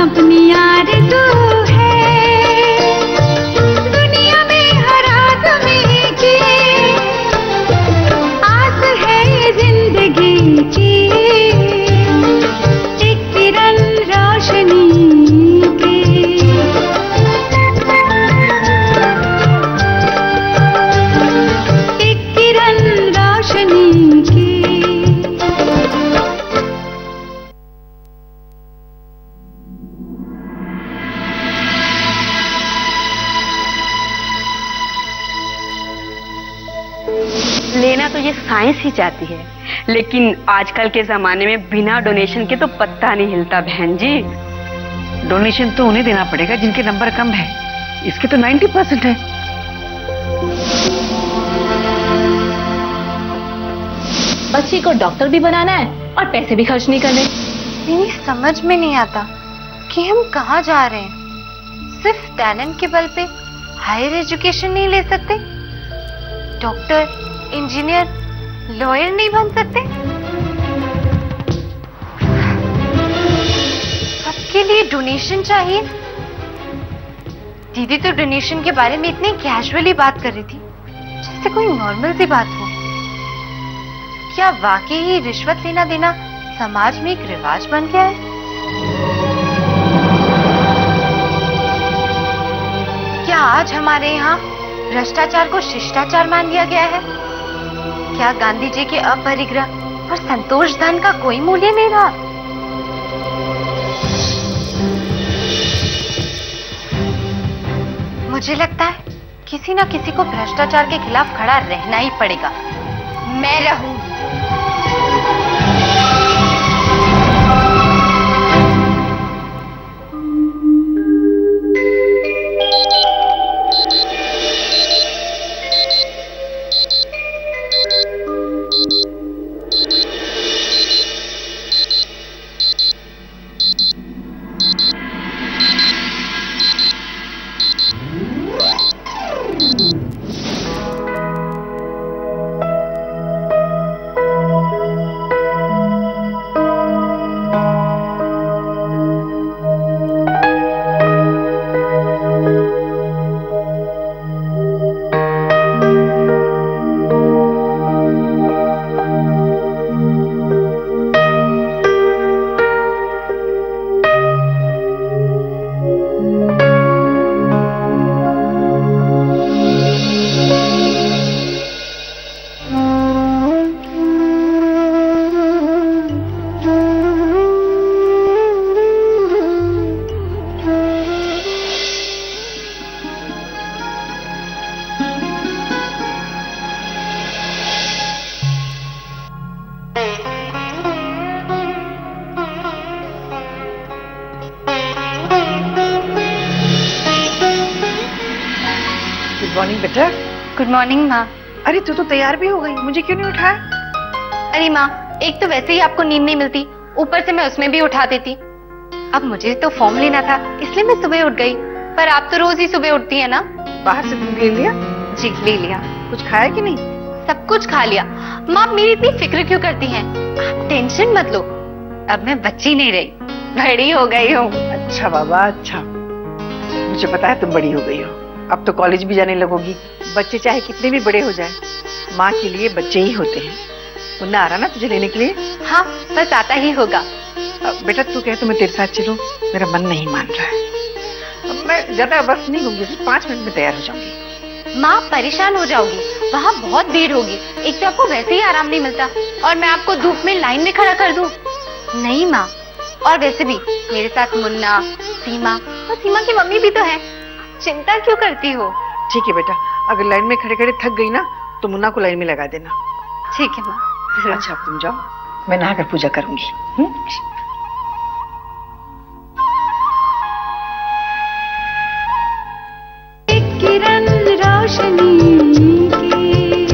अपनी आरज़ू है, दुनिया में हर आदमी की आस है ये जिंदगी की, एक किरण रोशनी की। एक किरण रोशनी की। लेना तो ये साइंस ही चाहती है, लेकिन आजकल के जमाने में बिना डोनेशन के तो पत्ता नहीं हिलता बहन जी। डोनेशन तो उन्हें देना पड़ेगा जिनके नंबर कम है, इसके तो 90% है। बच्ची को डॉक्टर भी बनाना है और पैसे भी खर्च नहीं करने। मेरी समझ में नहीं आता कि हम कहाँ जा रहे हैं। सिर्फ टैलेंट के बल पे हायर एजुकेशन नहीं ले सकते, डॉक्टर, इंजीनियर, लॉयर नहीं बन सकते। सबके लिए डोनेशन चाहिए। दीदी तो डोनेशन के बारे में इतनी कैजुअली बात कर रही थी जैसे कोई नॉर्मल सी बात हो। क्या वाकई ही रिश्वत लेना देना समाज में एक रिवाज बन गया है? क्या आज हमारे यहाँ भ्रष्टाचार को शिष्टाचार मान लिया गया है? क्या गांधी जी के अपरिग्रह और संतोष धन का कोई मूल्य नहीं रहा? मुझे लगता है किसी ना किसी को भ्रष्टाचार के खिलाफ खड़ा रहना ही पड़ेगा। मैं रहूंगी। गुड मॉर्निंग बेटा। गुड मॉर्निंग माँ। अरे तू तो तैयार भी हो गई, मुझे क्यों नहीं उठाया? अरे माँ, एक तो वैसे ही आपको नींद नहीं मिलती, ऊपर से मैं उसमें भी उठा देती। अब मुझे तो फॉर्म लेना था, इसलिए मैं सुबह उठ गई। पर आप तो रोज ही सुबह उठती है ना? बाहर से दूध ले लिया? जी ले लिया। कुछ खाया कि नहीं? सब कुछ खा लिया। माँ मेरी इतनी फिक्र क्यों करती हैं? आप टेंशन मत लो, अब मैं बच्ची नहीं रही, बड़ी हो गई हूँ। अच्छा बाबा अच्छा, मुझे पता है तुम बड़ी हो गई हो, अब तो कॉलेज भी जाने लगोगी। बच्चे चाहे कितने भी बड़े हो जाएं, माँ के लिए बच्चे ही होते हैं। मुन्ना आ रहा ना तुझे लेने के लिए? हाँ बस आता ही होगा। बेटा तू कहे तो मैं तेरे साथ चलूं, मेरा मन नहीं मान रहा है। अब मैं ज्यादा वक्त नहीं लूंगी, सिर्फ 5 मिनट में तैयार हो जाऊंगी। माँ परेशान हो जाओगी, वहाँ बहुत भीड़ होगी। एक तो आपको वैसे ही आराम नहीं मिलता और मैं आपको धूप में लाइन में खड़ा कर दूं। नहीं माँ, और वैसे भी मेरे साथ मुन्ना, सीमा और सीमा की मम्मी भी तो है, चिंता क्यों करती हो? ठीक है बेटा, अगर लाइन में खड़े खड़े थक गई ना तो मुन्ना को लाइन में लगा देना। ठीक है माँ। अच्छा तुम जाओ, मैं नहाकर पूजा करूंगी। एक किरण रोशनी की।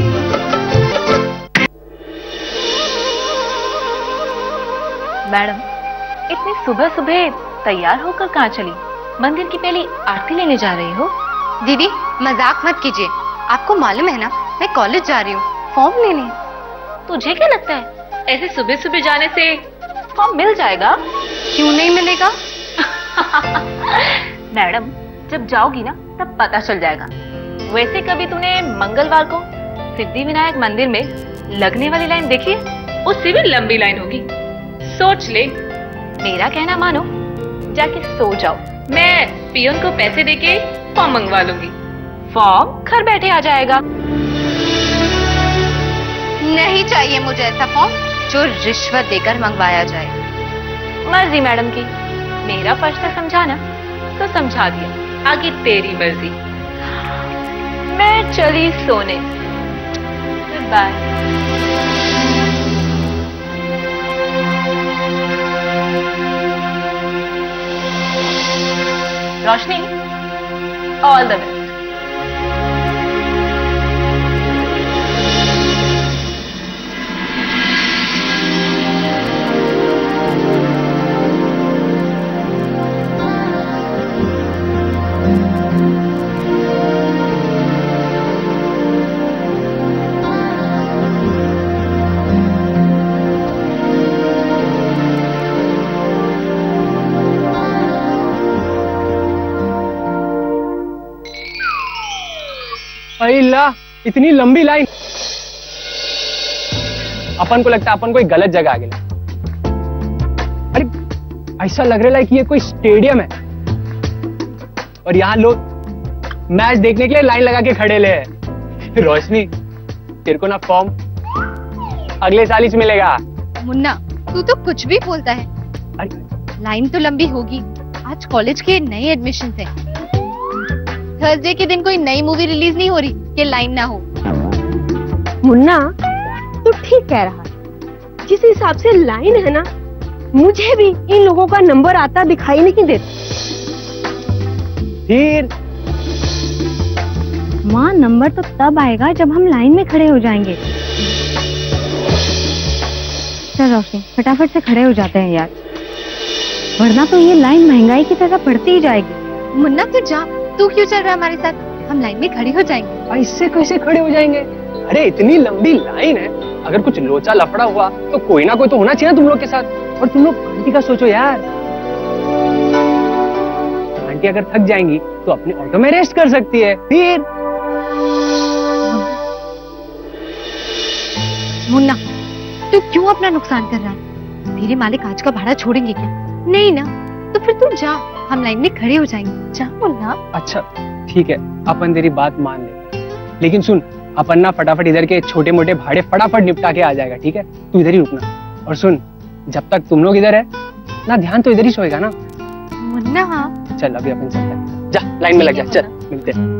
मैडम इतनी सुबह सुबह तैयार होकर कहाँ चली? मंदिर की पहली आरती लेने जा रही हो? दीदी मजाक मत कीजिए, आपको मालूम है ना मैं कॉलेज जा रही हूँ फॉर्म लेने। तुझे क्या लगता है ऐसे सुबह सुबह जाने से फॉर्म मिल जाएगा? क्यों नहीं मिलेगा? मैडम जब जाओगी ना तब पता चल जाएगा। वैसे कभी तूने मंगलवार को सिद्धि विनायक मंदिर में लगने वाली लाइन देखी है? उससे भी लंबी लाइन होगी, सोच ले। मेरा कहना मानो, जाके सो जाओ, मैं पियोन को पैसे देके फॉर्म मंगवा लूंगी। फॉर्म घर बैठे आ जाएगा। नहीं चाहिए मुझे ऐसा फॉर्म जो रिश्वत देकर मंगवाया जाए। मर्जी मैडम की, मेरा फर्ज था समझाना तो समझा दिया, आगे तेरी मर्जी। मैं चली सोने, bye. Roshni, all the best. अल्लाह, इतनी लंबी लाइन। अपन को लगता है अपन कोई गलत जगह आ गए। अरे ऐसा लग रहा है कि ये कोई स्टेडियम है और यहाँ लोग मैच देखने के लिए लाइन लगा के खड़े ले हैं। रोशनी, तेरे को ना फॉर्म अगले साल ही मिलेगा। मुन्ना, तू तो कुछ भी बोलता है। अरे लाइन तो लंबी होगी, आज कॉलेज के नए एडमिशन है। थर्सडे के दिन कोई नई मूवी रिलीज नहीं हो रही कि लाइन ना हो। मुन्ना तू ठीक कह रहा है, जिस हिसाब से लाइन है ना, मुझे भी इन लोगों का नंबर आता दिखाई नहीं देता। फिर माँ, नंबर तो तब आएगा जब हम लाइन में खड़े हो जाएंगे। चल रोशनी, फटाफट से खड़े हो जाते हैं यार, वरना तो ये लाइन महंगाई की तरह बढ़ती ही जाएगी। मुन्ना तू जा, तू क्यों चल रहा है हमारे साथ? हम लाइन में खड़े हो जाएंगे। ऐसे कैसे खड़े हो जाएंगे? अरे इतनी लंबी लाइन है, अगर कुछ लोचा लफड़ा हुआ तो कोई ना कोई तो होना चाहिए तुम लोग के साथ। और तुम लोग आंटी का सोचो यार, आंटी अगर थक जाएंगी तो अपने ऑटो में रेस्ट कर सकती है। फिर मुन्ना, तू क्यों अपना नुकसान कर रहा है? तेरे मालिक आज का भाड़ा छोड़ेंगे क्या? नहीं ना, तो फिर तू जा, हम लाइन में खड़े हो जाएंगे। जा मुन्ना। अच्छा ठीक है, अपन तेरी बात मान ले, लेकिन सुन, अपन ना फटाफट इधर के छोटे मोटे भाड़े फटाफट निपटा के आ जाएगा, ठीक है? तू इधर ही रुकना। और सुन, जब तक तुम लोग इधर है ना, ध्यान तो इधर ही सोएगा ना। मुन्ना चल अभी अपन चलते हैं, जा लाइन में लग जा, चल मिलते हैं।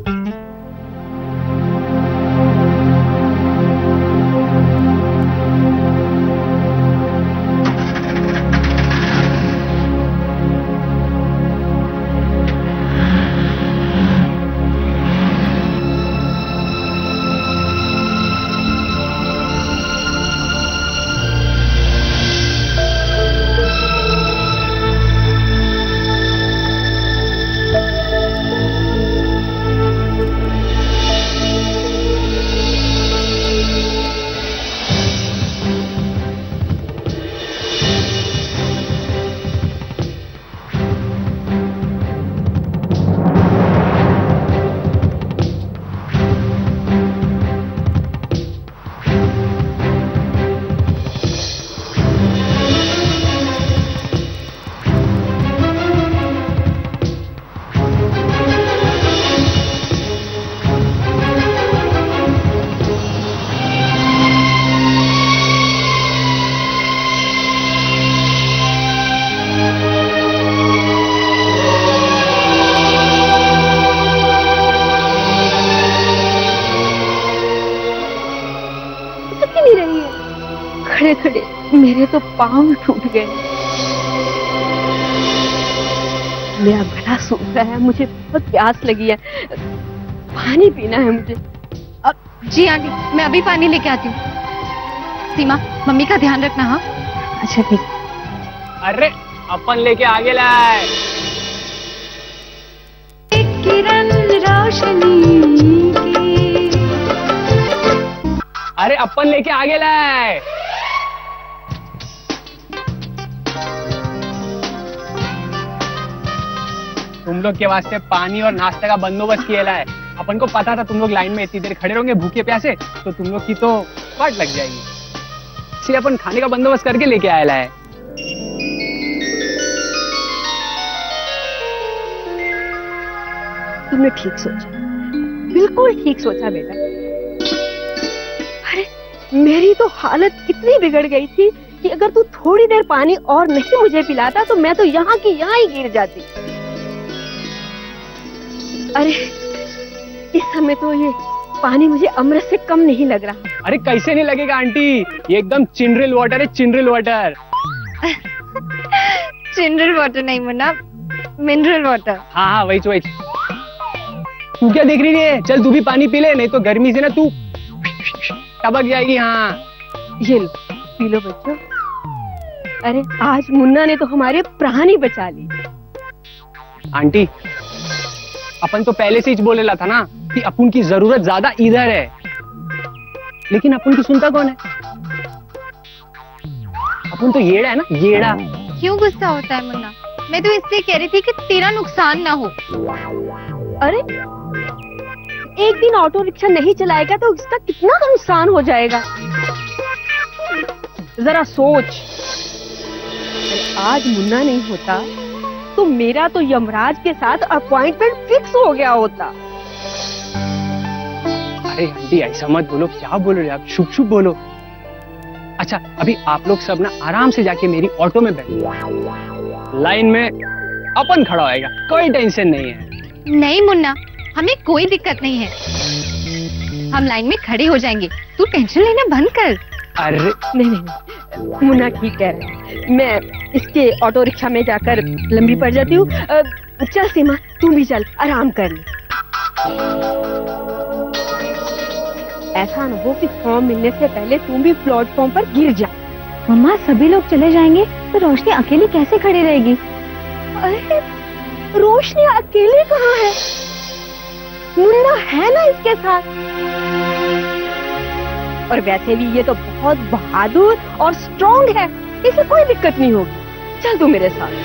खड़े खड़े मेरे तो पांव टूट गए। मेरा गला सूख रहा है, मुझे बहुत प्यास लगी है, पानी पीना है मुझे। जी आंटी, मैं अभी पानी लेके आती हूँ। सीमा, मम्मी का ध्यान रखना। हाँ अच्छा ठीक। अरे अपन लेके आगे लाए। एक किरण रोशनी की, अरे अपन लेके आगे लाए। तुम लोग के वास्ते पानी और नाश्ते का बंदोबस्त किया है। अपन को पता था तुम लोग लाइन में इतनी देर खड़े रहोगे भूखे प्यासे, तो तुम लोग की तो वाट लग जाएगी, इसलिए अपन खाने का बंदोबस्त करके लेके आया है। तुमने ठीक सोचा, बिल्कुल ठीक सोचा बेटा। अरे मेरी तो हालत इतनी बिगड़ गई थी कि अगर तू थोड़ी देर पानी और नहीं मुझे पिलाता तो मैं तो यहाँ की यहाँ ही गिर जाती। अरे इस समय तो ये पानी मुझे अमृत से कम नहीं लग रहा। अरे कैसे नहीं लगेगा आंटी, ये एकदम चिनरल वाटर है, चिनरल वाटर। चिनरल वाटर नहीं मुन्ना, मिनरल वाटर। हाँ हाँ वही वही। तू क्या देख रही है, चल तू भी पानी पी ले, नहीं तो गर्मी से ना तू टपक जाएगी। हाँ ये लो पी लो बच्चों। अरे आज मुन्ना ने तो हमारे प्राण ही बचा ली। आंटी अपन तो पहले से ही बोलेला था ना कि अपन की जरूरत ज्यादा इधर है, लेकिन अपन की सुनता कौन है? अपन तो येड़ा है ना, येड़ा। क्यों गुस्सा होता है मुन्ना? मैं तो इसलिए कह रही थी कि तेरा नुकसान ना हो। अरे एक दिन ऑटो रिक्शा नहीं चलाएगा तो इसका कितना नुकसान हो जाएगा, जरा सोच। आज मुन्ना नहीं होता तो मेरा तो यमराज के साथ अपॉइंटमेंट फिक्स हो गया होता। अरे आंटी ऐसा मत बोलो, क्या बोल रहे आप, शुभ शुभ बोलो। अच्छा अभी आप लोग सब ना आराम से जाके मेरी ऑटो में बैठो, लाइन में अपन खड़ा होएगा, कोई टेंशन नहीं है। नहीं मुन्ना, हमें कोई दिक्कत नहीं है, हम लाइन में खड़े हो जाएंगे, तू टेंशन लेना बंद कर। अरे नहीं नहीं मुन्ना ठीक कह रहा है, मैं इसके ऑटो रिक्शा में जाकर लंबी पड़ जाती हूँ। चल सीमा तू भी चल, आराम कर ले। ऐसा न हो कि फॉर्म मिलने से पहले तुम भी प्लेटफॉर्म पर गिर जा। मम्मा सभी लोग चले जाएंगे तो रोशनी अकेली कैसे खड़ी रहेगी? अरे रोशनी अकेले कहाँ है, मुन्ना है ना इसके साथ। और वैसे भी ये तो बहुत बहादुर और स्ट्रॉन्ग है, इसे कोई दिक्कत नहीं होगी। चल तू मेरे साथ।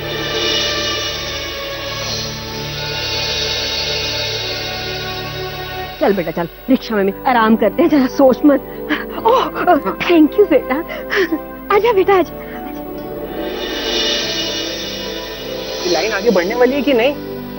चल बेटा चल, रिक्शा में आराम करते हैं, जरा सोच मत। ओह थैंक यू बेटा, आजा बेटा आजा। लाइन आगे बढ़ने वाली है कि नहीं?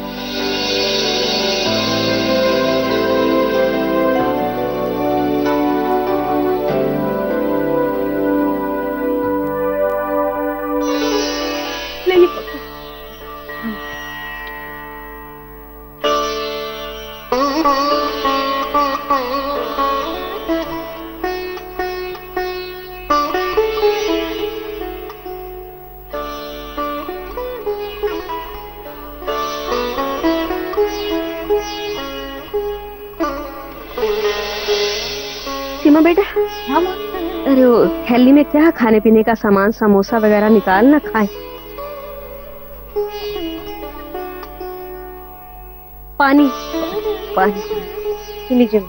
सीमा बेटा, अरे वो थैली में क्या खाने पीने का सामान, समोसा वगैरह निकाल ना खाए। पानी पानी लीजिए।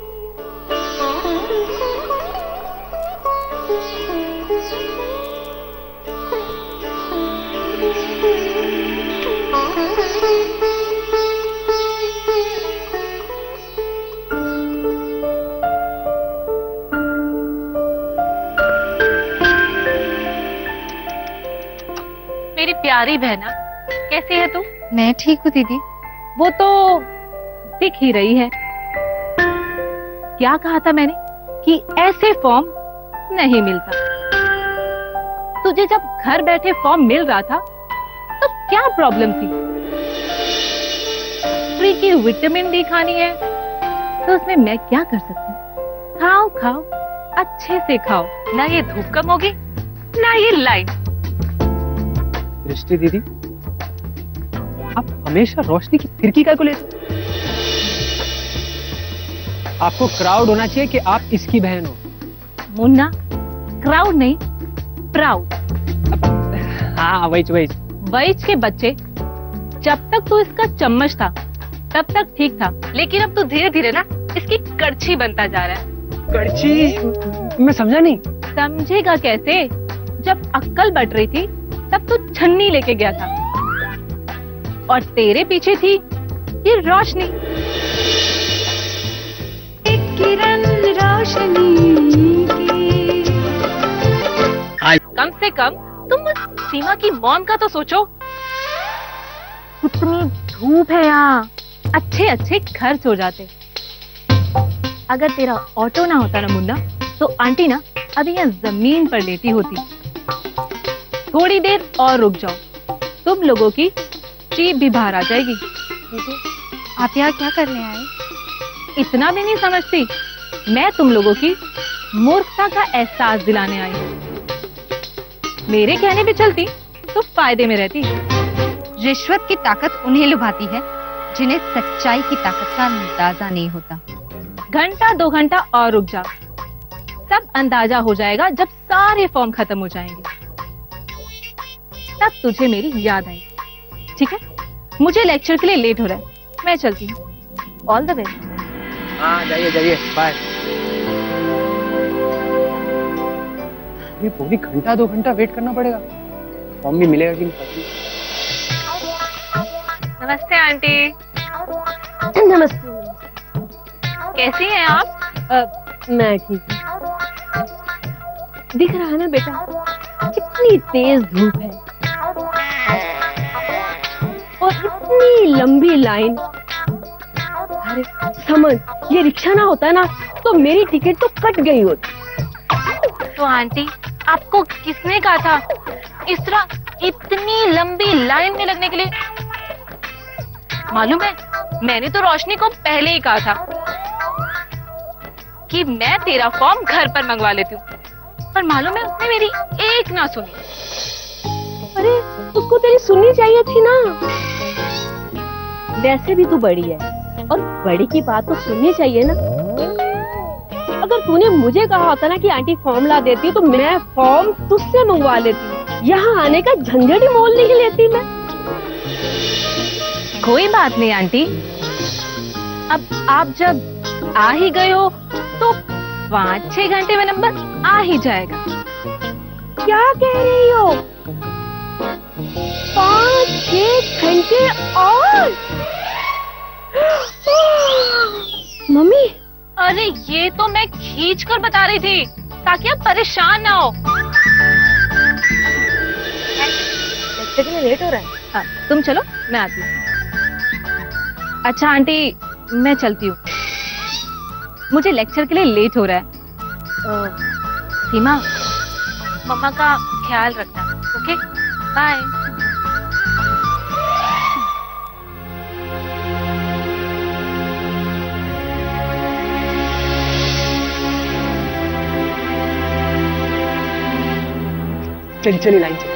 मेरी प्यारी बहना, कैसी है तू? मैं ठीक हूँ दीदी। वो तो दिख ही रही है। क्या कहा था मैंने कि ऐसे फॉर्म नहीं मिलता। तुझे जब घर बैठे फॉर्म मिल रहा था तो क्या प्रॉब्लम थी? फ्री की विटामिन डी खानी है तो उसमें मैं क्या कर सकती हूँ? खाओ खाओ, अच्छे से खाओ, ना ये धूप कम होगी ना ये लाइन। दृष्टि दीदी, आप हमेशा रोशनी की फिरकी का को लेते। आपको क्राउड होना चाहिए कि आप इसकी बहन हो। मुन्ना, क्राउड नहीं, प्राउड। हाँ वही वैज के बच्चे, जब तक तो इसका चम्मच था तब तक ठीक था, लेकिन अब तो धीरे धीरे ना इसकी कड़छी बनता जा रहा है। कड़छी? मैं समझा नहीं। समझेगा कैसे? जब अक्कल बट रही थी तब तो छन्नी लेके गया था, और तेरे पीछे थी ये रोशनी। एक किरण रोशनी की। कम से कम तुम उस सीमा की मॉम का तो सोचो। कितनी धूप है यहाँ, अच्छे अच्छे खर्च हो जाते। अगर तेरा ऑटो ना होता ना मुन्ना, तो आंटी ना अभी यहाँ जमीन पर लेटी होती। थोड़ी देर और रुक जाओ, तुम लोगों की जीभ भी बाहर आ जाएगी। आप यहाँ क्या करने आए? इतना भी नहीं समझती, मैं तुम लोगों की मूर्खता का एहसास दिलाने आई हूँ। मेरे कहने पे चलती तो फायदे में रहती। रिश्वत की ताकत उन्हें लुभाती है जिन्हें सच्चाई की ताकत का अंदाजा नहीं होता। घंटा 2 घंटा और रुक जा, तब अंदाजा हो जाएगा जब सारे फॉर्म खत्म हो जाएंगे। तब तुझे मेरी याद आएगी। ठीक है, मुझे लेक्चर के लिए लेट हो रहा है, मैं चलती हूँ। All the best. हाँ जाइए जाइए, बाय। ये पूरी घंटा 2 घंटा वेट करना पड़ेगा, फॉर्म भी मिलेगा कि नहीं? नमस्ते आंटी। नमस्ते। कैसी हैं आप? मैं ठीक हूँ। दिख रहा है ना बेटा, कितनी तेज धूप है और इतनी लंबी लाइन। अरे समझ, ये रिक्शा ना होता ना तो मेरी टिकट तो कट गई होती। तो आंटी, आपको किसने कहा था इस तरह इतनी लंबी लाइन में लगने के लिए? मालूम है, मैंने तो रोशनी को पहले ही कहा था कि मैं तेरा फॉर्म घर पर मंगवा लेती हूँ, पर मालूम है उसने मेरी एक ना सुनी। अरे उसको तेरी सुननी चाहिए थी ना। वैसे भी तू बड़ी है और बड़ी की बात तो सुननी चाहिए ना। अगर तूने मुझे कहा होता ना कि आंटी फॉर्म ला देती तो मैं फॉर्म तुझसे मंगवा लेती। यहाँ आने का झंझट ही मोल नहीं लेती मैं। कोई बात नहीं आंटी, अब आप जब आ ही गए हो तो 5-6 घंटे में नंबर आ ही जाएगा। क्या कह रही हो? 5-6 घंटे और? मम्मी, अरे ये तो मैं खींच कर बता रही थी ताकि आप परेशान ना हो। लेक्चर के लिए लेट हो रहा है। हाँ, तुम चलो, मैं आती हूँ। अच्छा आंटी, मैं चलती हूँ, मुझे लेक्चर के लिए लेट हो रहा है। सीमा, मम्मा का ख्याल रखना। Okay, bye. चलिए लाइन से।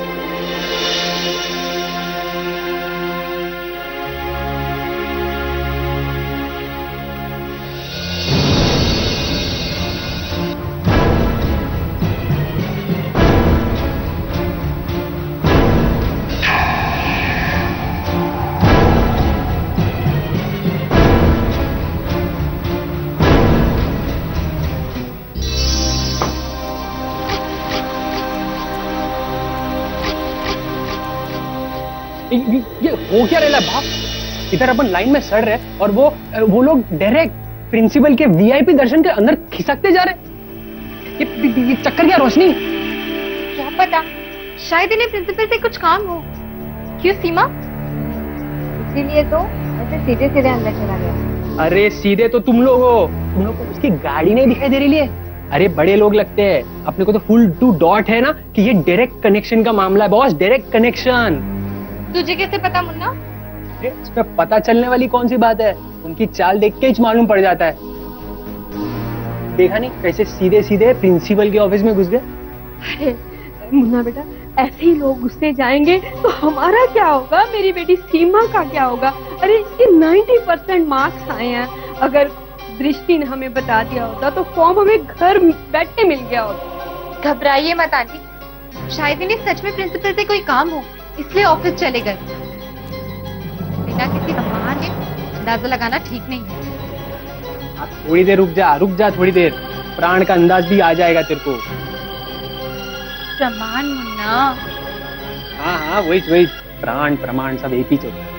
ये हो क्या रहा है बाप? इधर अपन लाइन में सड़ रहे और वो लोग डायरेक्ट प्रिंसिपल के वीआईपी दर्शन के अंदर खिसकते जा रहे। ये चक्कर क्या रोशनी? क्या पता, शायद इन्हें प्रिंसिपल से कुछ काम हो। क्यों सीमा? इसीलिए तो ऐसे सीधे सीधे अंदर चला गया। अरे सीधे तो तुम लोग हो, तुम लोग को उसकी गाड़ी नहीं दिखाई दे रही है। अरे बड़े लोग लगते हैं, अपने को तो फुल टू डॉट है ना कि ये डायरेक्ट कनेक्शन का मामला है बॉस, डायरेक्ट कनेक्शन। तुझे कैसे पता मुन्ना? इसमें पता चलने वाली कौन सी बात है, उनकी चाल देख के ही मालूम पड़ जाता है। देखा नहीं कैसे सीधे सीधे प्रिंसिपल के ऑफिस में घुस गए। अरे मुन्ना बेटा, ऐसे ही लोग घुसते जाएंगे तो हमारा क्या होगा? मेरी बेटी सीमा का क्या होगा? अरे इसके 90% मार्क्स आए हैं। अगर दृष्टि ने हमें बता दिया होता तो फॉर्म हमें घर बैठे मिल गया होता। घबराइए मत आंटी, शायद इन्हें सच में प्रिंसिपल से कोई काम हो, इसलिए ऑफिस चले गए। बिना किसी बहाने के अंदाजा लगाना ठीक नहीं है। थोड़ी देर रुक जा थोड़ी देर, प्राण का अंदाज भी आ जाएगा तेरे को। प्रमाण मुन्ना। हाँ वही प्राण प्रमाण सब एक ही चलता है।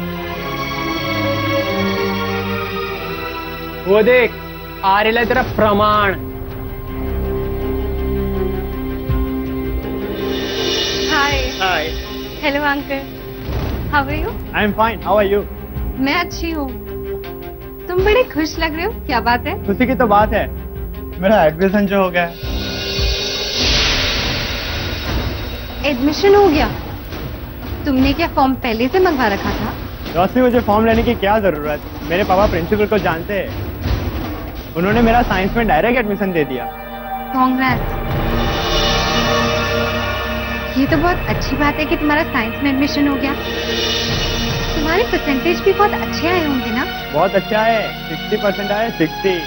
वो देख आ रहा है तेरा प्रमाण। Hi hi, hello uncle, how are you? I am fine, how are you? मैं अच्छी हूँ। तुम बड़े खुश लग रहे हो, क्या बात है? खुशी की तो बात है, मेरा एडमिशन जो हो गया। एडमिशन हो गया? तुमने क्या फॉर्म पहले से मंगवा रखा था? रोशनी, मुझे फॉर्म लेने की क्या जरूरत, मेरे पापा प्रिंसिपल को जानते हैं, उन्होंने मेरा साइंस में डायरेक्ट एडमिशन दे दिया। कांग्रेस। ये तो बहुत अच्छी बात है कि तुम्हारा साइंस में एडमिशन हो गया। तुम्हारे परसेंटेज भी बहुत अच्छे आए होंगे ना? बहुत अच्छा है, 60% आए, 60।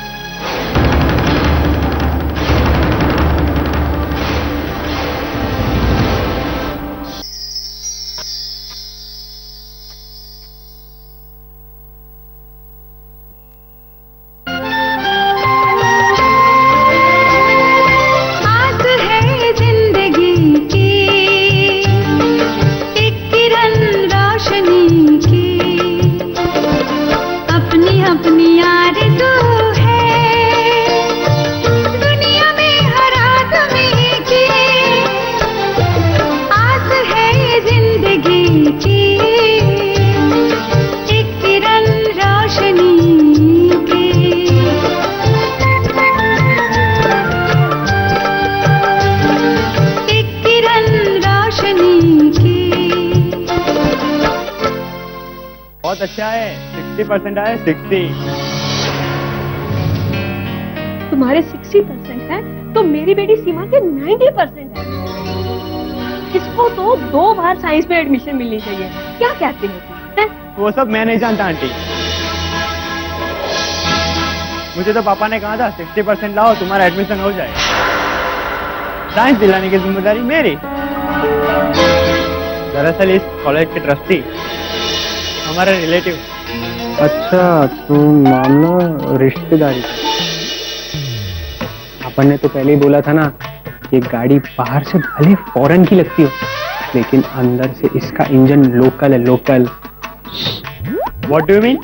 आस है जिंदगी की एक किरण रोशनी की, अपनी अपनी आरज़ू है दुनिया में हर आदमी की। आस है जिंदगी की एक किरण रोशनी की, एक किरण रोशनी की। बहुत अच्छा है, 60% आए, 60। तुम्हारे 60% है तो मेरी बेटी सीमा के 90% है। इसको तो 2 बार साइंस में एडमिशन मिलनी चाहिए। क्या कहते हो तुम? हैं? वो सब मैं नहीं जानता आंटी, मुझे तो पापा ने कहा था 60% लाओ तुम्हारा एडमिशन हो जाए। साइंस दिलाने की जिम्मेदारी मेरी। दरअसल इस कॉलेज के ट्रस्टी हमारे रिलेटिव। अच्छा, तो मामला रिश्तेदारी। अपन ने तो पहले ही बोला था ना, ये गाड़ी बाहर से भले फॉरेन की लगती हो, लेकिन अंदर से इसका इंजन लोकल है, local. What do you mean?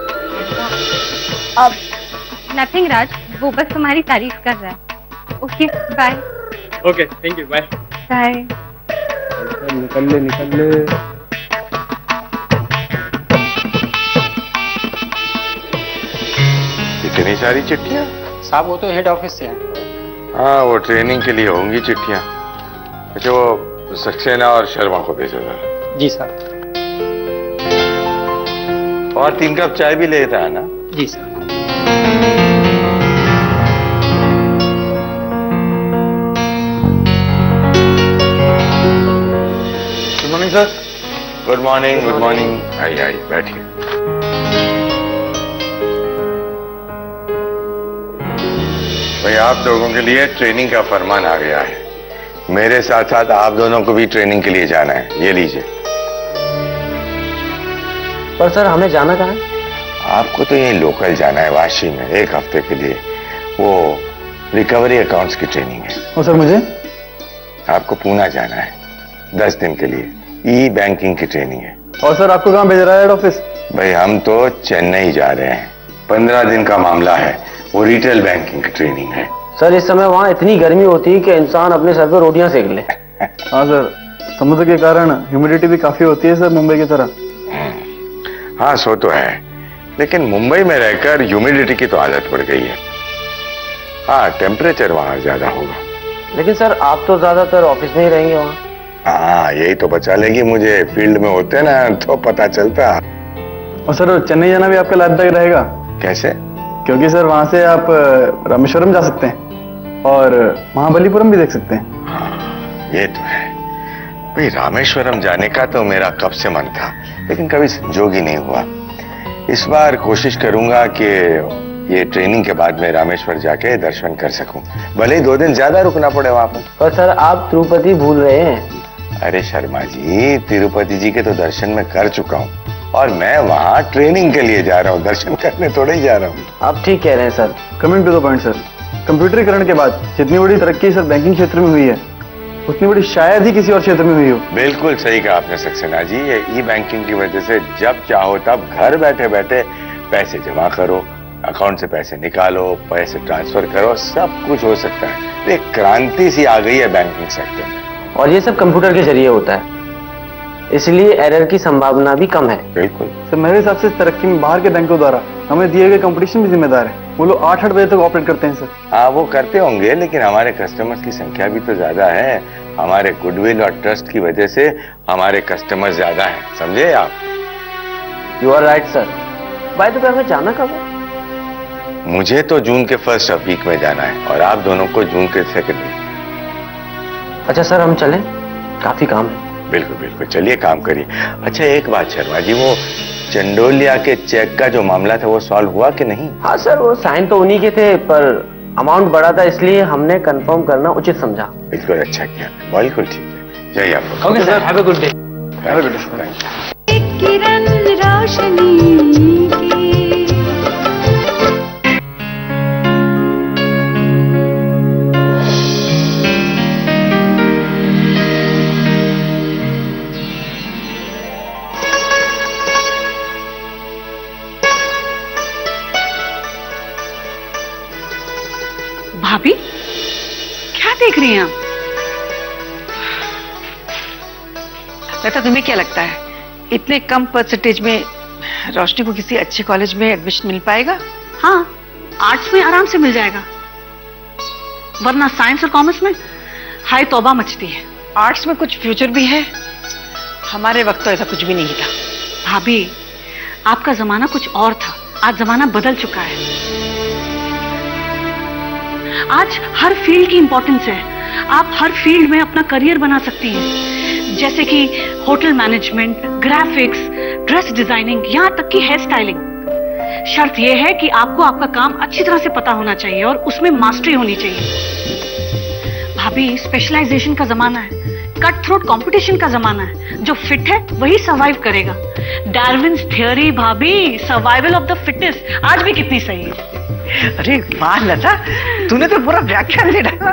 अब नथिंग राज, वो बस तुम्हारी तारीफ कर रहा है। Okay bye. Okay, thank you, bye. Bye. निकल ले। इतनी सारी चिट्ठियां? साहब वो तो हेड ऑफिस से है। हाँ, वो ट्रेनिंग के लिए होंगी चिट्ठियां। अच्छा, वो सक्सेना और शर्मा को भेजो जरा। जी साहब। और 3 कप चाय भी लेता है ना? जी sir. Good morning sir. Good morning, good morning. आइए बैठिए। भाई, आप लोगों के लिए ट्रेनिंग का फरमान आ गया है। मेरे साथ साथ आप दोनों को भी ट्रेनिंग के लिए जाना है। ये लीजिए। पर सर हमें जाना कहाँ है? आपको तो यही लोकल जाना है, वाशी में 1 हफ्ते के लिए। वो रिकवरी अकाउंट्स की ट्रेनिंग है। और सर मुझे? आपको पूना जाना है 10 दिन के लिए। ई बैंकिंग की ट्रेनिंग है। और सर आपको कहाँ भेज रहा है हेड ऑफिस? भाई, हम तो चेन्नई जा रहे हैं। 15 दिन का मामला है। वो रिटेल बैंकिंग की ट्रेनिंग है। सर इस समय वहाँ इतनी गर्मी होती है कि इंसान अपने सर पे रोटियां सेक ले। हाँ सर, समुद्र के कारण ह्यूमिडिटी भी काफी होती है सर, मुंबई की तरह। हाँ, सो तो है, लेकिन मुंबई में रहकर ह्यूमिडिटी की तो आदत पड़ गई है। हाँ, टेम्परेचर वहाँ ज्यादा होगा। लेकिन सर आप तो ज्यादातर ऑफिस में ही रहेंगे वहाँ। हाँ, यही तो बचा लेगी मुझे। फील्ड में होते ना तो पता चलता। और सर चेन्नई जाना भी आपका लाभदायक रहेगा। कैसे? क्योंकि सर वहाँ से आप रामेश्वरम जा सकते हैं और महाबलीपुरम भी देख सकते हैं। हाँ, ये तो है। भाई, रामेश्वरम जाने का तो मेरा कब से मन था, लेकिन कभी संजोग ही नहीं हुआ। इस बार कोशिश करूंगा कि ये ट्रेनिंग के बाद में रामेश्वर जाके दर्शन कर सकूं, भले ही 2 दिन ज्यादा रुकना पड़े वहां पर। सर आप तिरुपति भूल रहे हैं। अरे शर्मा जी, तिरुपति जी के तो दर्शन मैं कर चुका हूँ, और मैं वहाँ ट्रेनिंग के लिए जा रहा हूँ, दर्शन करने थोड़े ही जा रहा हूँ। आप ठीक कह रहे हैं sir. Coming to the point sir, कंप्यूटरीकरण के बाद जितनी बड़ी तरक्की सर बैंकिंग क्षेत्र में हुई है, उतनी बड़ी शायद ही किसी और क्षेत्र में हुई हो। बिल्कुल सही कहा आपने सक्सेना जी। ये ई बैंकिंग की वजह से जब चाहो तब घर बैठे बैठे पैसे जमा करो, अकाउंट से पैसे निकालो, पैसे ट्रांसफर करो, सब कुछ हो सकता है। एक क्रांति सी आ गई है बैंकिंग सेक्टर में। और ये सब कंप्यूटर के जरिए होता है, इसलिए एरर की संभावना भी कम है। बिल्कुल सर, मेरे हिसाब से तरक्की में बाहर के बैंकों द्वारा हमें दिए गए कंपटीशन भी जिम्मेदार है। वो लोग 8-8 बजे तक ऑपरेट करते हैं सर। हाँ, वो करते होंगे, लेकिन हमारे कस्टमर्स की संख्या भी तो ज्यादा है। हमारे गुडविल और ट्रस्ट की वजह से हमारे कस्टमर ज्यादा हैं, समझे आप? You are right sir. By the way, हमें जाना कब है? मुझे तो जून के फर्स्ट वीक में जाना है और आप दोनों को जून के सेकंड वीक। अच्छा सर, हम चलें, काफी काम है। बिल्कुल बिल्कुल, चलिए काम करिए। अच्छा एक बात शर्मा जी, वो चंडोलिया के चेक का जो मामला था वो सॉल्व हुआ कि नहीं? हाँ सर, वो साइन तो उन्हीं के थे, पर अमाउंट बड़ा था, इसलिए हमने कंफर्म करना उचित समझा। बिल्कुल अच्छा किया, बिल्कुल ठीक है। जाइए आप। Okay sir, have a good day. Have a good day. एक किरण रोशनी की। भाभी, क्या देख रही हैं आप? लता, तुम्हें क्या लगता है इतने कम परसेंटेज में रोशनी को किसी अच्छे कॉलेज में एडमिशन मिल पाएगा? हाँ, आर्ट्स में आराम से मिल जाएगा, वरना साइंस और कॉमर्स में हाय तौबा मचती है। आर्ट्स में कुछ फ्यूचर भी है, हमारे वक्त तो ऐसा कुछ भी नहीं था। भाभी, आपका जमाना कुछ और था, आज जमाना बदल चुका है। आज हर फील्ड की इंपॉर्टेंस है। आप हर फील्ड में अपना करियर बना सकती हैं, जैसे कि hotel management, graphics, dress designing, यहाँ तक कि हेयर स्टाइलिंग। शर्त यह है कि आपको आपका काम अच्छी तरह से पता होना चाहिए और उसमें मास्टरी होनी चाहिए। भाभी, स्पेशलाइजेशन का जमाना है, कट थ्रोट कंपटीशन का जमाना है। जो फिट है वही सर्वाइव करेगा। डार्विन्स थियरी भाभी, सर्वाइवल ऑफ द फिटेस्ट, आज भी कितनी सही है। अरे वाह लता, तूने तो पूरा व्याख्यान दे डाला।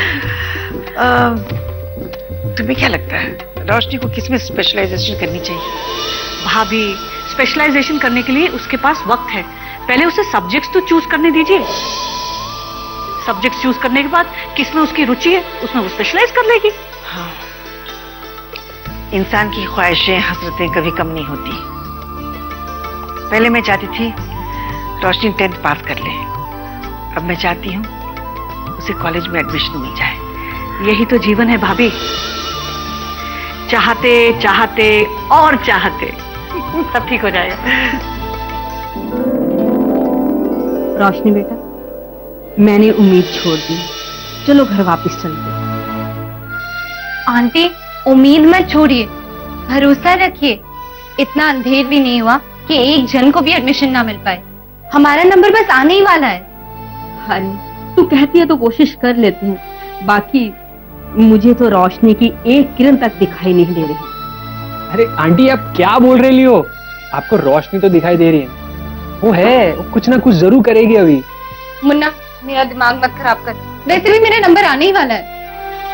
तुम्हें क्या लगता है रोशनी को किसमें स्पेशलाइजेशन करनी चाहिए? भाभी, स्पेशलाइजेशन करने के लिए उसके पास वक्त है, पहले उसे सब्जेक्ट्स तो चूज करने दीजिए। सब्जेक्ट्स चूज करने के बाद किसमें उसकी रुचि है उसमें वो स्पेशलाइज कर लेगी। हाँ, इंसान की ख्वाहिशें, हसरतें कभी कम नहीं होती। पहले मैं चाहती थी रोशनी 10th पास कर ले, अब मैं चाहती हूँ उसे कॉलेज में एडमिशन मिल जाए। यही तो जीवन है भाभी, चाहते चाहते और चाहते सब ठीक हो जाएगा। रोशनी बेटा, मैंने उम्मीद छोड़ दी, चलो घर वापस चलते। आंटी, उम्मीद मत छोड़िए, भरोसा रखिए। इतना अंधेर भी नहीं हुआ कि एक जन को भी एडमिशन ना मिल पाए। हमारा नंबर बस आने ही वाला है। अरे तू कहती है तो कोशिश कर लेते हैं, बाकी मुझे तो रोशनी की एक किरण तक दिखाई नहीं दे रही। अरे आंटी, आप क्या बोल रही हो? आपको रोशनी तो दिखाई दे रही है, वो है, वो कुछ ना कुछ जरूर करेगी अभी। मुन्ना, मेरा दिमाग मत खराब कर, वैसे भी मेरा नंबर आने ही वाला है।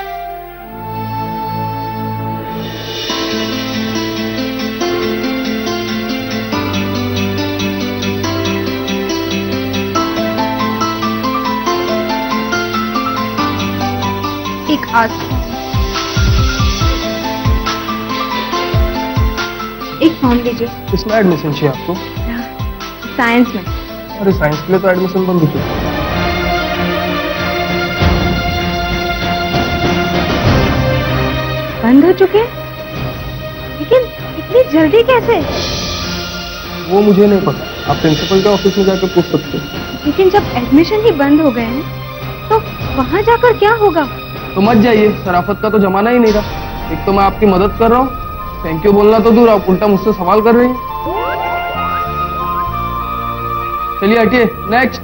एक आज एक फॉर्म दीजिए। किसमें एडमिशन चाहिए आपको? साइंस में। अरे साइंस के लिए तो एडमिशन बंद हो चुका है। बंद हो चुके हैं? लेकिन इतनी जल्दी कैसे? वो मुझे नहीं पता, आप प्रिंसिपल के ऑफिस में जाकर पूछ सकते हैं। लेकिन जब एडमिशन ही बंद हो गए हैं तो वहां जाकर क्या होगा? तो मत जाइए, शराफत का तो जमाना ही नहीं रहा। एक तो मैं आपकी मदद कर रहा हूँ, थैंक यू बोलना तो दूर, आप उल्टा मुझसे सवाल कर रही हैं। चलिए हटिए, नेक्स्ट।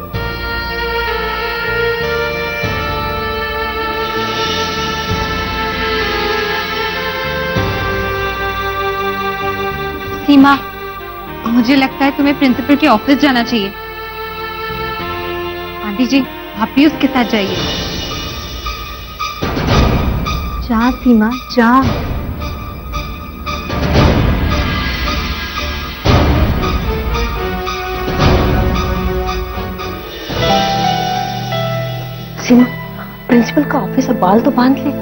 सीमा, मुझे लगता है तुम्हें प्रिंसिपल के ऑफिस जाना चाहिए। आंटी जी, आप भी उसके साथ जाइए। जा सीमा जा। सीमा, प्रिंसिपल का ऑफिस है, बाल तो बांध ले।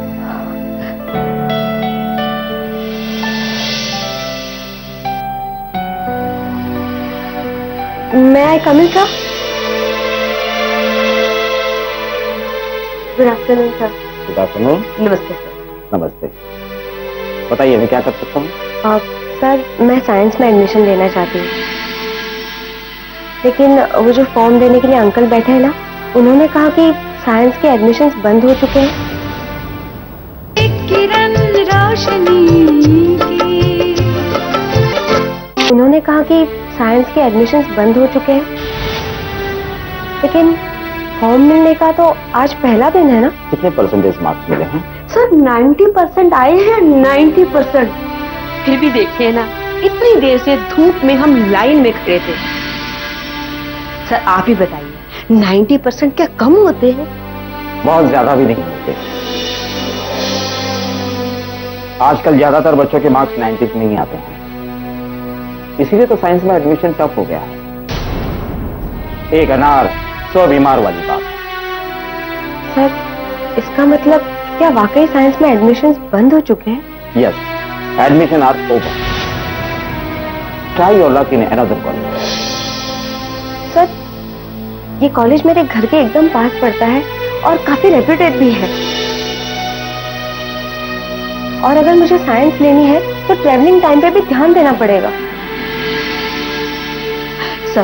मैं I come in sir? Good afternoon sir. Good afternoon. नमस्ते सर। नमस्ते। बताइए मैं क्या कर सकता हूँ? सर मैं साइंस में एडमिशन लेना चाहती हूँ, लेकिन वो जो फॉर्म देने के लिए अंकल बैठे हैं ना, उन्होंने कहा कि साइंस के एडमिशन्स बंद हो चुके हैं। एक किरण रोशनी की। उन्होंने कहा कि साइंस के एडमिशन्स बंद हो चुके हैं, लेकिन फॉर्म मिलने का तो आज पहला दिन है ना। कितने परसेंटेज मार्क्स मिले हैं? सर 90% आए हैं, 90%। फिर भी देखिए ना, इतनी देर से धूप में हम लाइन में खड़े थे। सर आप ही बताइए, 90% क्या कम होते हैं? बहुत ज्यादा भी नहीं होते। आजकल ज्यादातर बच्चों के मार्क्स 90 नहीं आते हैं, इसीलिए तो साइंस में एडमिशन टफ हो गया है। एक अनार 100 बीमार वाली बात। सर इसका मतलब क्या वाकई साइंस में एडमिशन्स बंद हो चुके हैं? Yes, admission are open. Try your luck in another college. Sir ये कॉलेज मेरे घर के एकदम पास पड़ता है और काफी रेप्यूटेड भी है, और अगर मुझे साइंस लेनी है तो ट्रैवलिंग टाइम पे भी ध्यान देना पड़ेगा। सर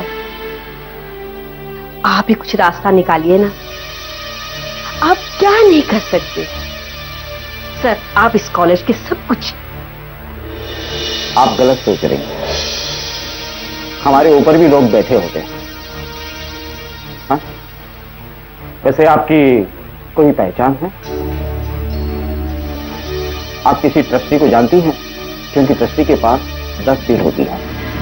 आप ही कुछ रास्ता निकालिए ना, आप क्या नहीं कर सकते? सर आप इस कॉलेज के सब कुछ। आप गलत सोच रही हैं, हमारे ऊपर भी लोग बैठे होते हैं। हाँ? वैसे आपकी कोई पहचान है? आप किसी ट्रस्टी को जानती हैं? क्योंकि ट्रस्टी के पास 10 सीट होती है।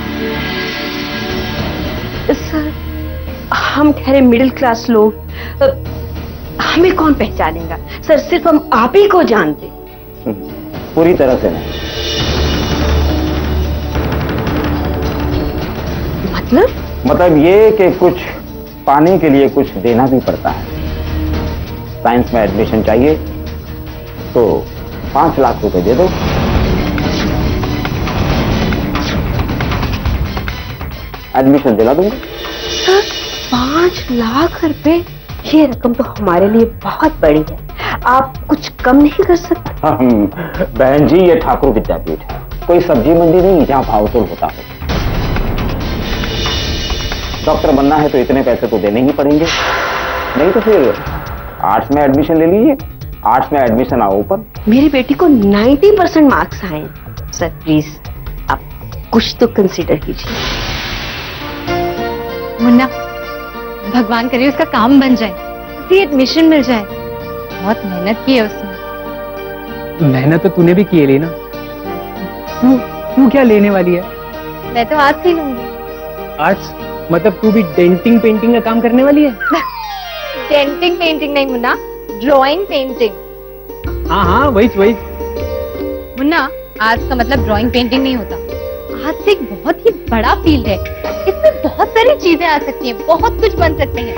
सर हम ठहरे मिडिल क्लास लोग, हमें कौन पहचानेगा? सर सिर्फ हम आप ही को जानते। पूरी तरह से नहीं। मतलब ये कि कुछ पाने के लिए कुछ देना भी पड़ता है। साइंस में एडमिशन चाहिए तो 5 लाख रुपए दे दो। एडमिशन दिला दूंगा। सर 5 लाख रुपए, ये रकम तो हमारे लिए बहुत बड़ी है, आप कुछ कम नहीं कर सकते? बहन जी ये ठाकुर विद्यापीठ है, कोई सब्जी मंडी नहीं जहां भावतोल होता है। डॉक्टर बनना है तो इतने पैसे तो देने ही पड़ेंगे, नहीं तो फिर आर्ट्स में एडमिशन ले लीजिए। आर्ट्स में एडमिशन आओ ऊपर। मेरी बेटी को 90% मार्क्स आए। सर प्लीज आप कुछ तो कंसीडर कीजिए। मुन्ना भगवान करे उसका काम बन जाए, उसे एडमिशन मिल जाए। बहुत मेहनत की है उसने। मेहनत तो तूने भी की है लीना। तू क्या लेने वाली है? मैं तो आर्ट्स ही लूंगी। आर्ट्स मतलब तू भी डेंटिंग पेंटिंग का काम करने वाली है? डेंटिंग पेंटिंग नहीं मुन्ना, ड्राइंग पेंटिंग। हाँ वही। मुन्ना आर्ट्स का मतलब ड्राइंग पेंटिंग नहीं होता। आर्ट्स एक बहुत ही बड़ा फील्ड है, इसमें बहुत सारी चीजें आ सकती हैं, बहुत कुछ बन सकते हैं।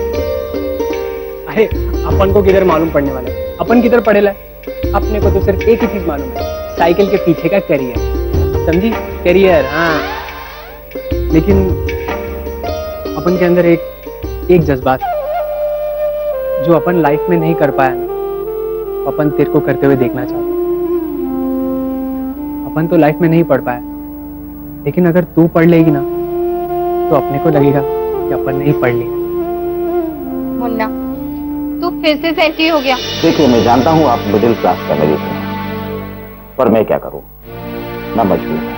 अरे अपन को किधर मालूम पड़ने वाला है, अपन किधर पढ़ेला है? अपने को तो सिर्फ एक ही चीज मालूम है, साइकिल के पीछे का करियर। समझी? करियर। हाँ लेकिन अपन के अंदर एक जज्बात जो अपन लाइफ में नहीं कर पाया ना, अपन तेरे को करते हुए देखना चाहते। अपन तो लाइफ में नहीं पढ़ पाया, लेकिन अगर तू पढ़ लेगी ना तो अपने को लगेगा कि अपन नहीं पढ़ लिया। मुन्ना तू फिर से सेंटी हो गया। देखिए मैं जानता हूं आप मिडिल क्लास फैमिली से हैं, पर मैं क्या करूं, मैं मजबूर हूं।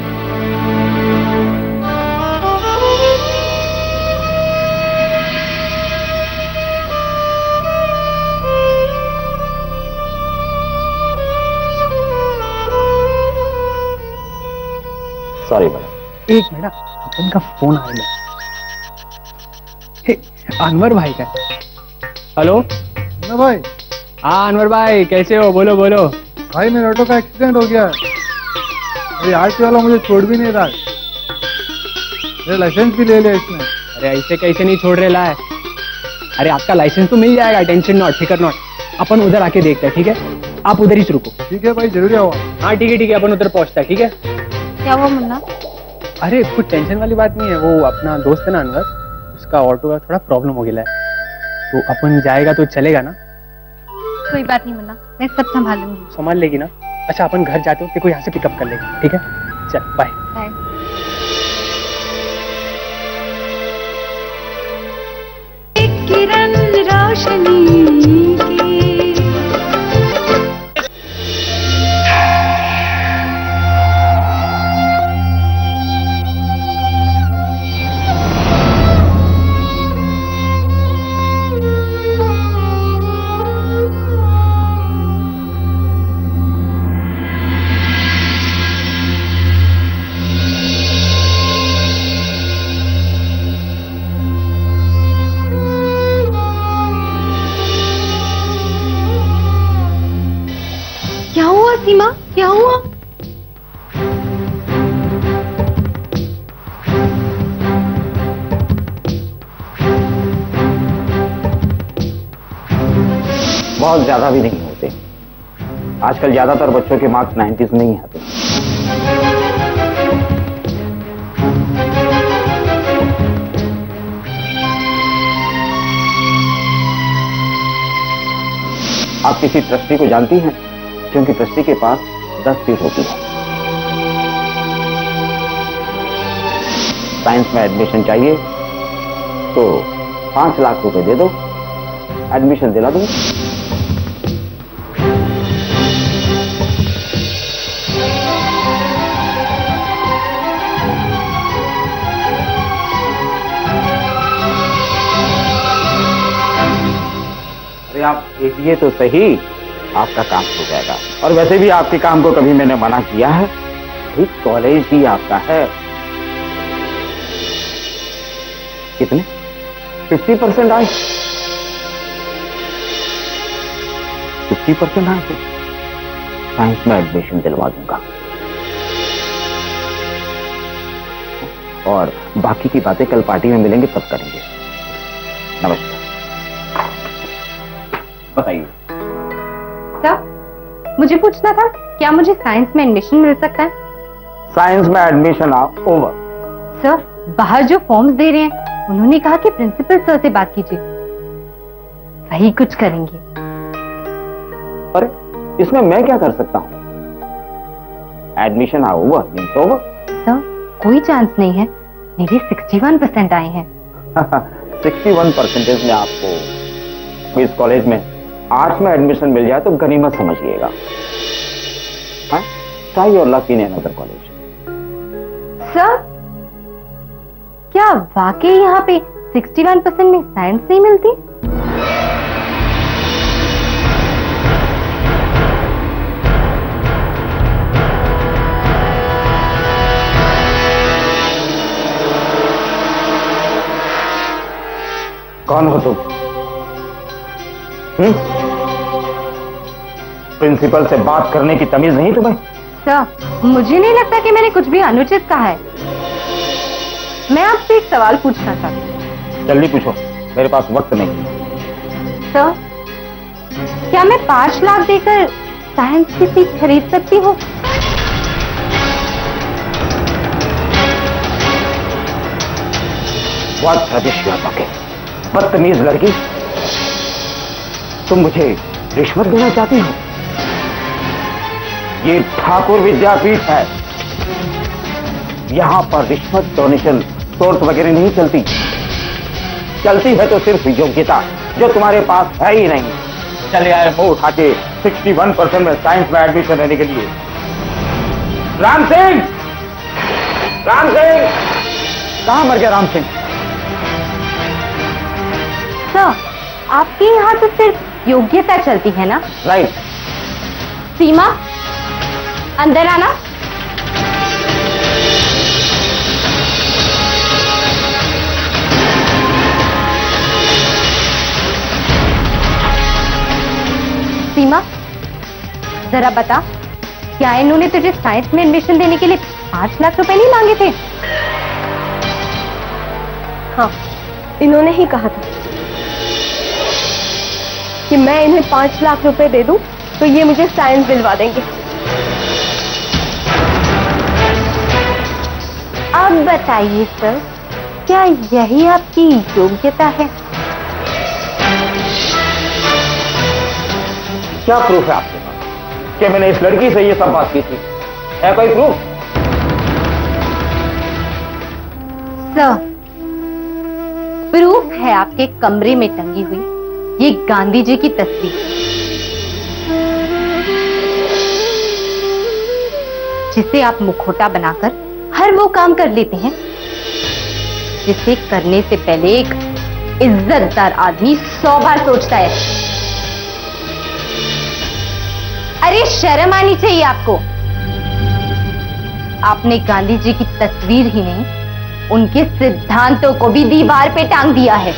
Sorry madam. एक मिनट, अपन का फोन आया है। अनवर भाई का। हेलो भाई हाँ अनवर भाई कैसे हो? बोलो बोलो। भाई मेरे ऑटो का एक्सीडेंट हो गया है। अरे आरटी वाला मुझे छोड़ भी नहीं रहा है। मेरा लाइसेंस भी ले लिया इसने। अरे ऐसे कैसे नहीं छोड़ रहा है? अरे आपका लाइसेंस तो मिल जाएगा, टेंशन नॉट, फिकर नॉट। अपन उधर आके देखते हैं, ठीक है? आप उधर ही रुको। ठीक है भाई, जरूरी आओ। हाँ ठीक है, अपन उधर पहुंचता है, ठीक है? क्या हुआ मुन्ना? अरे कुछ टेंशन वाली बात नहीं है, वो अपना दोस्त है ना अनवर, उसका ऑटो का थोड़ा प्रॉब्लम हो गया है, तो अपन जाएगा तो चलेगा ना? कोई बात नहीं मुन्ना, मैं सब संभालूंगी। संभाल लेगी ना? अच्छा अपन घर जाते हो, देखो यहाँ से पिकअप कर लेगा, ठीक है? चल बाय। एक किरण रोशनी की क्या हुआ सीमा, क्या हुआ? बहुत ज्यादा भी नहीं होते। आजकल ज्यादातर बच्चों के मार्क्स 90s में ही आते। आप किसी ट्रस्टी को जानती हैं? क्योंकि ट्रस्टी के पास 10 सीट होती है। साइंस में एडमिशन चाहिए तो 5 लाख रुपए दे दो, एडमिशन दिला दूंगा। अरे आप देखिए तो सही, आपका काम हो जाएगा। और वैसे भी आपके काम को कभी मैंने मना किया है? ठीक कॉलेज ही आपका है। कितने? 50% आए। 50% आए तो साइंस में एडमिशन दिलवा दूंगा, और बाकी की बातें कल पार्टी में मिलेंगे तब करेंगे। नमस्कार। बताइए। सर, मुझे पूछना था, क्या मुझे साइंस में एडमिशन मिल सकता है? साइंस में एडमिशन ओवर। सर, बाहर जो फॉर्म्स दे रहे हैं, उन्होंने कहा कि प्रिंसिपल सर से बात कीजिए, वही कुछ करेंगे। पर इसमें मैं क्या कर सकता हूँ? Admission over means over. Sir, कोई चांस नहीं है, मेरे 61% आए हैं। 61% में आपको इस कॉलेज में आर्ट्स में एडमिशन मिल जाए तो गनीमत समझिएगा। Try your luck in another college. Sir, क्या वाकई यहाँ पे 61% में साइंस नहीं मिलती? कौन हो तुम? प्रिंसिपल से बात करने की तमीज नहीं तुम्हें? सर, मुझे नहीं लगता कि मैंने कुछ भी अनुचित कहा है। मैं आपसे एक सवाल पूछना चाहती हूँ। जल्दी पूछो, मेरे पास वक्त नहीं। सर, क्या मैं 5 लाख देकर साइंस की सीट खरीद सकती हूँ? What rubbish you are talking? बदतमीज लड़की, तुम मुझे रिश्वत देना चाहती हो? ये ठाकुर विद्यापीठ है, यहां पर रिश्वत, डोनेशन, सोर्स वगैरह नहीं चलती। चलती है तो सिर्फ योग्यता, जो तुम्हारे पास है ही नहीं। चले आए हो उठा के 61% में साइंस में एडमिशन लेने के लिए। राम सिंह, राम सिंह, कहां मर गया राम सिंह? सर, आपके यहाँ तो सिर्फ योग्यता चलती है ना? राइट। सीमा, अंदर आना। जरा बता, क्या इन्होंने तुझे साइंस में एडमिशन देने के लिए 5 लाख रुपए नहीं मांगे थे? हाँ, इन्होंने ही कहा था कि मैं इन्हें 5 लाख रुपए दे दूं तो ये मुझे साइंस दिलवा देंगे। अब बताइए सर, क्या यही आपकी योग्यता है? क्या प्रूफ है आपके पास कि मैंने इस लड़की से ये सब बात की थी? है कोई प्रूफ? सर, प्रूफ है आपके कमरे में टंगी हुई ये गांधी जी की तस्वीर, जिसे आप मुखौटा बनाकर हर वो काम कर लेते हैं जिसे करने से पहले एक इज्जतदार आदमी 100 बार सोचता है। अरे शर्म आनी चाहिए आपको। आपने गांधी जी की तस्वीर ही नहीं, उनके सिद्धांतों को भी दीवार पे टांग दिया है।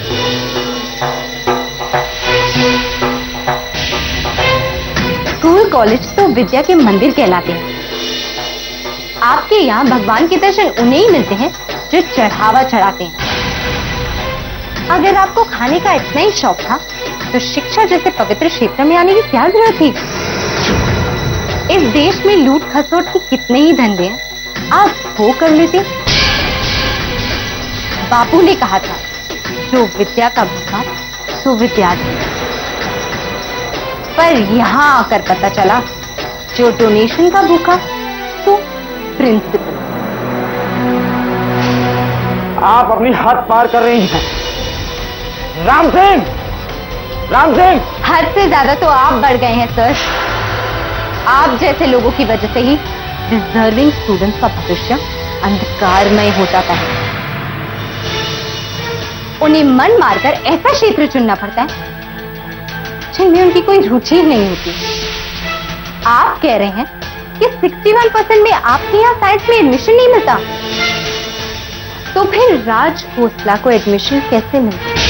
स्कूल कॉलेज तो विद्या के मंदिर कहलाते हैं। आपके यहाँ भगवान के दर्शन उन्हें ही मिलते हैं जो चढ़ावा चढ़ाते हैं। अगर आपको खाने का इतना ही शौक था तो शिक्षा जैसे पवित्र क्षेत्र में आने की क्या जरूरत थी? इस देश में लूट खसोट के कितने ही धंधे हैं, आप वो कर लेते। बापू ने कहा था, जो विद्या का भूखा तो विद्यार्थी। पर यहां आकर पता चला, जो डोनेशन का भूखा तो प्रिंसिपल। आप अपनी हद पार कर रही हैं। राम सिंह, राम सिंह! हद से ज्यादा तो आप बढ़ गए हैं सर। आप जैसे लोगों की वजह से ही डिजर्विंग स्टूडेंट्स का भविष्य अंधकारमय हो जाता है। उन्हें मन मारकर ऐसा क्षेत्र चुनना पड़ता है जिनमें उनकी कोई रुचि नहीं होती। आप कह रहे हैं कि 61% में आपके यहाँ साइंस में एडमिशन नहीं मिलता, तो फिर राज खोसला को एडमिशन कैसे मिलता?